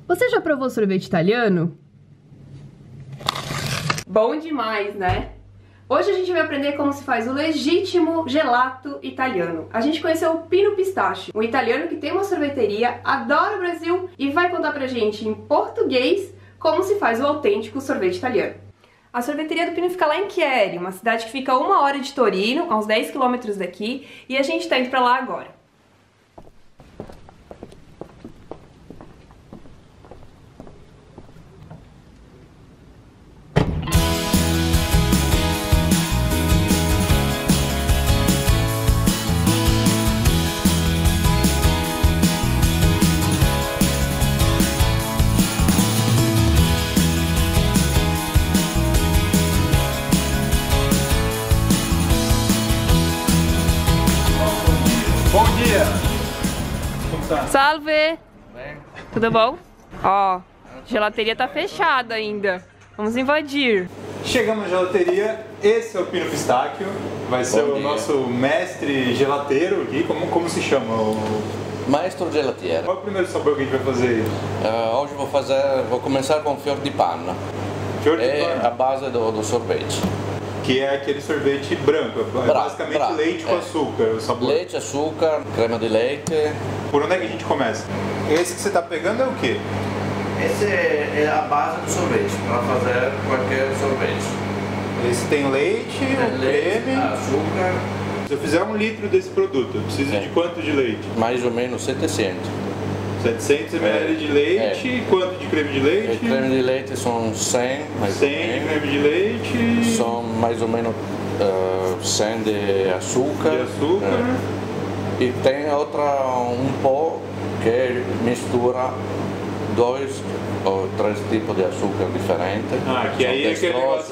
Você já provou sorvete italiano? Bom demais, né? Hoje a gente vai aprender como se faz o legítimo gelato italiano. A gente conheceu o Pino Pistácio, um italiano que tem uma sorveteria, adora o Brasil e vai contar pra gente em português como se faz o autêntico sorvete italiano. A sorveteria do Pino fica lá em Chieri, uma cidade que fica a 1 hora de Torino, a uns 10 km daqui, e a gente tá indo pra lá agora. Bom dia! Como tá? Salve! Bem? Tudo bom? Ó, a gelateria tá fechada ainda. Vamos invadir. Chegamos na gelateria, esse é o Pino Pistácio, vai ser o nosso mestre gelateiro aqui, como se chama? Maestro gelatiere. Qual é o primeiro sabor que a gente vai fazer aí? Hoje vou começar com fior di panna. Fior de É panna? a base do sorvete. Que é aquele sorvete branco, basicamente leite com açúcar, o sabor. Leite, açúcar, crema de leite. Por onde é que a gente começa? Esse que você está pegando é o quê? Essa é a base do sorvete, para fazer qualquer sorvete. Esse tem leite, creme. Açúcar. Se eu fizer 1 litro desse produto, eu preciso de quanto de leite? Mais ou menos 700. 700 ml de leite, e quanto de creme de leite? E creme de leite são 100, mais 100 ou de menos. creme de leite. São mais ou menos 100 de açúcar. De açúcar. E tem um pó que mistura 2 ou 3 tipos de açúcar diferentes. Ah, que aí é aquele negócio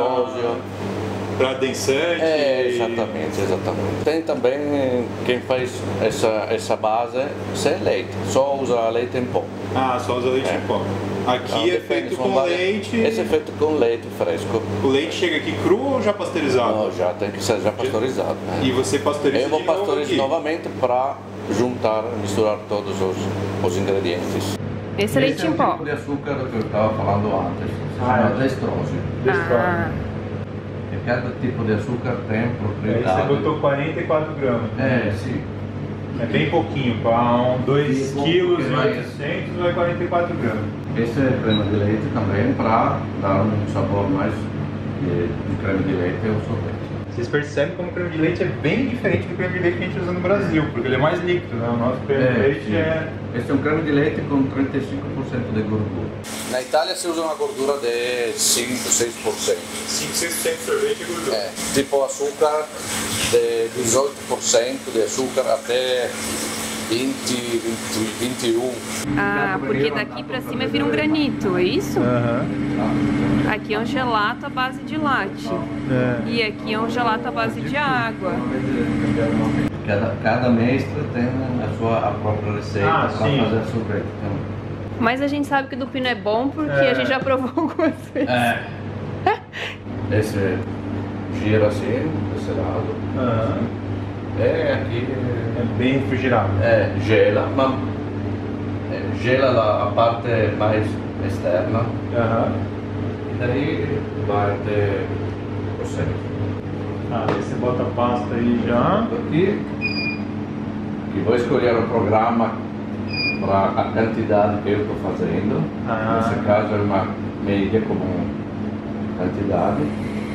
para adensante. Exatamente. Tem também quem faz essa base sem leite, só usa leite em pó. Ah, só usa leite em pó. Aqui Então, é feito com leite. Esse é feito com leite fresco. O leite chega aqui cru ou já pasteurizado? Não, já tem que ser já pasteurizado. Né? E você pasteuriza Eu vou de novo pasteurizar aqui? novamente para misturar todos os ingredientes. Esse é leite em pó. Tipo de açúcar que eu estava falando antes, se chama destrose. E cada tipo de açúcar tem propriedade. Aí você botou 44 gramas. Sim. É bem pouquinho, para 2 kg e vai 800 vai 44 gramas. Esse é creme de leite também para dar um sabor mais de creme de leite ao sorvete. Vocês percebem como o creme de leite é bem diferente do creme de leite que a gente usa no Brasil, porque ele é mais líquido, né? O nosso creme de leite Esse é um creme de leite com 35% de gordura. Na Itália se usa uma gordura de 5, 6%. 5, 6% de sorvete é gordura. Tipo açúcar de 18% de açúcar até 20, 21. Ah, porque daqui pra cima vira um granito, é isso? Aqui é um gelato à base de latte. E aqui é um gelato à base de água. Cada mestre tem a própria receita para fazer sorvete. Mas a gente sabe que o do Pino é bom porque a gente já provou algumas vezes. Esse gira assim, desse lado. Aqui É bem refrigerado. gela, mas gela a parte mais externa. E daí vai até o centro. Aí você bota a pasta aí já. Aqui, e vou escolher o programa para a quantidade que eu estou fazendo. Nesse caso é uma média como quantidade.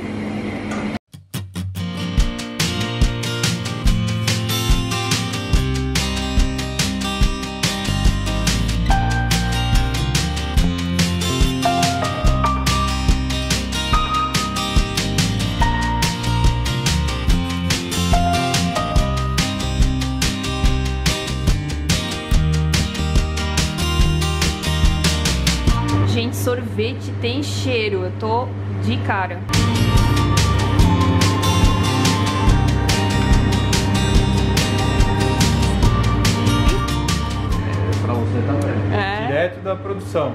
Gente, sorvete tem cheiro, eu tô de cara. Para você também. Direto da produção.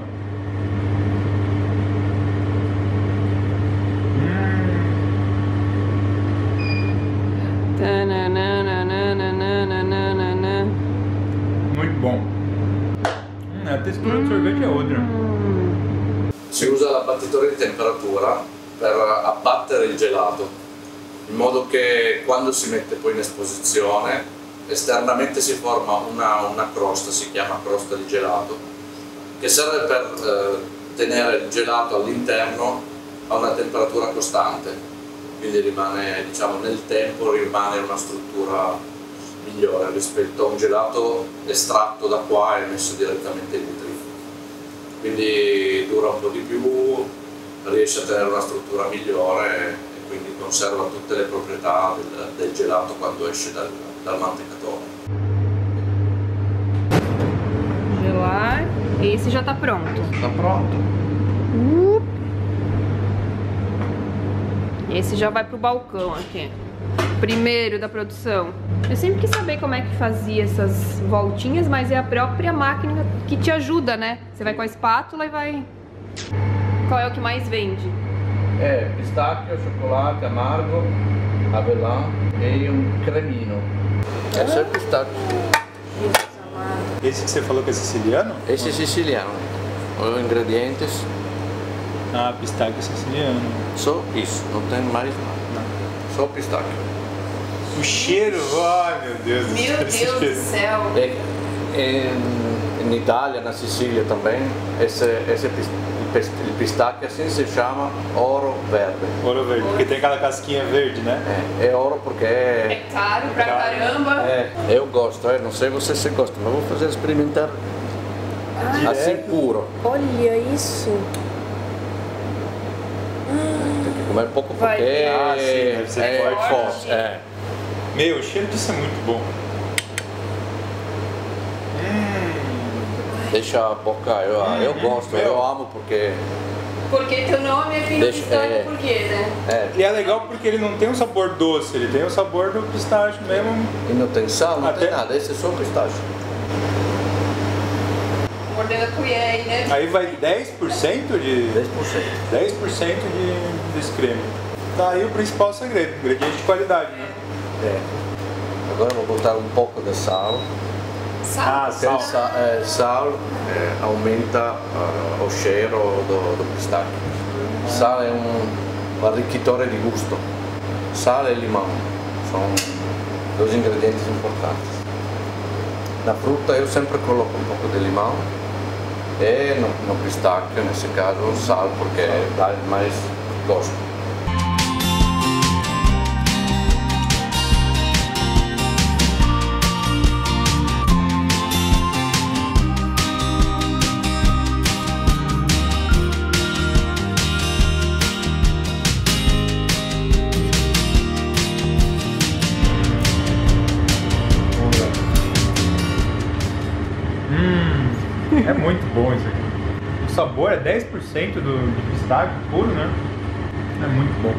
Muito bom. né? A textura do sorvete é outra. Si usa l'abbattitore di temperatura per abbattere il gelato, in modo che quando si mette poi in esposizione esternamente si forma una crosta, si chiama crosta di gelato, che serve per tenere il gelato all'interno a una temperatura costante, quindi rimane, diciamo, nel tempo rimane una struttura migliore rispetto a un gelato estratto da qua e messo direttamente in vitrina. Quindi dura un po' di più, riesce a tenere una struttura migliore e quindi conserva tutte le proprietà del gelato quando esce dal mantecatore. Gelar. Esse já tá pronto. Tá pronto. Esse já vai pro balcão aqui. Primeiro da produção. Eu sempre quis saber como é que fazia essas voltinhas, mas é a própria máquina que te ajuda, né? Você vai com a espátula e vai... Qual é o que mais vende? É pistacchio, chocolate, amargo, avelã e cremino. Esse é pistacchio. Esse que você falou que é siciliano? Esse é siciliano. Os ingredientes. Ah, pistacchio siciliano. Só isso, não tem mais nada. Só pistacchio. O cheiro, ai meu Deus do Meu Deus do céu! Em Itália, na Sicília também, o pistacchio assim se chama ouro verde. Ouro verde, porque tem aquela casquinha verde, né? É ouro porque É caro pra caramba. Eu gosto, não sei você se gosta, mas vou fazer experimentar assim puro. Olha isso. Tem que comer pouco Vai. porque Ah, sim, deve ser forte. É. Meu, o cheiro disso é muito bom. Deixa a boca, eu gosto, eu amo porque... Porque teu nome é Pino Pistáquio, por quê, né? E é legal porque ele não tem um sabor doce, ele tem o sabor do pistache mesmo. E não tem sal, não Até- tem nada, esse é só pistache. Mordendo a colher aí, né? Aí vai 10% de 10%. desse creme. Tá aí o principal segredo, ingrediente de qualidade, né? Agora eu vou botar um pouco de sal. Ah, sal. Sal aumenta o cheiro do pistacchio. Sal é um arricchitore di gusto. Sal e limão são dois ingredientes importantes. Na fruta eu sempre coloco um pouco de limão e no pistacchio, nesse caso, sal, porque dá mais gosto. É muito bom isso aqui. O sabor é 10% do pistache puro, né? É muito bom.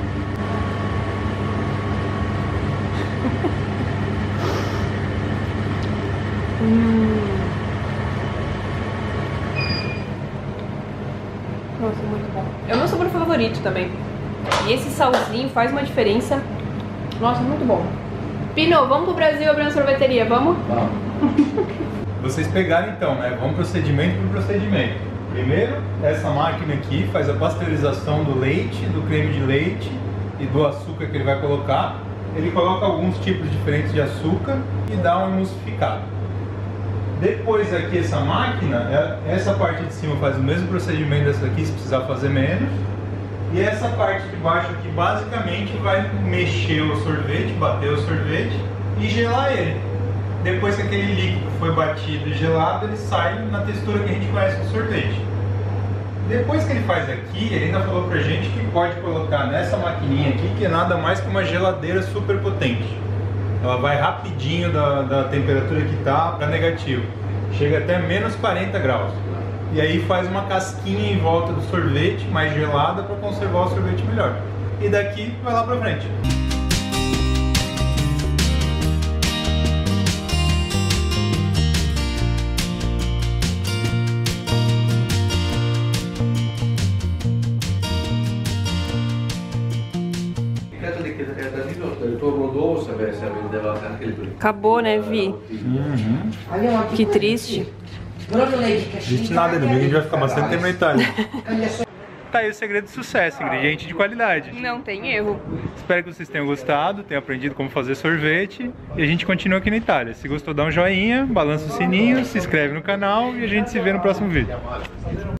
Nossa, muito bom. É o meu sabor favorito também. E esse salzinho faz uma diferença. Nossa, muito bom. Pino, vamos pro Brasil abrir uma sorveteria, vamos? Vamos. Vocês pegaram então, né? Vamos procedimento por procedimento. Primeiro, essa máquina aqui faz a pasteurização do leite, do creme de leite e do açúcar que ele vai colocar. Ele coloca alguns tipos diferentes de açúcar e dá um emulsificado. Depois aqui essa máquina, essa parte de cima faz o mesmo procedimento dessa aqui, se precisar fazer menos. E essa parte de baixo aqui basicamente vai mexer o sorvete, bater o sorvete e gelar ele. Depois que aquele líquido foi batido e gelado, ele sai na textura que a gente conhece do sorvete. Depois que ele faz aqui, ele ainda falou pra gente que pode colocar nessa maquininha aqui, que é nada mais que uma geladeira super potente. Ela vai rapidinho da temperatura que tá para negativo. Chega até menos 40 graus. E aí faz uma casquinha em volta do sorvete, mais gelada, para conservar o sorvete melhor. E daqui vai lá pra frente. Acabou, né, Vi? Que triste. Existe nada, domingo a gente vai ficar bastante tempo na Itália. Tá aí o segredo do sucesso, ingrediente de qualidade. Não tem erro. Espero que vocês tenham gostado, tenham aprendido como fazer sorvete. E a gente continua aqui na Itália. Se gostou, dá um joinha, balança o sininho, se inscreve no canal e a gente se vê no próximo vídeo.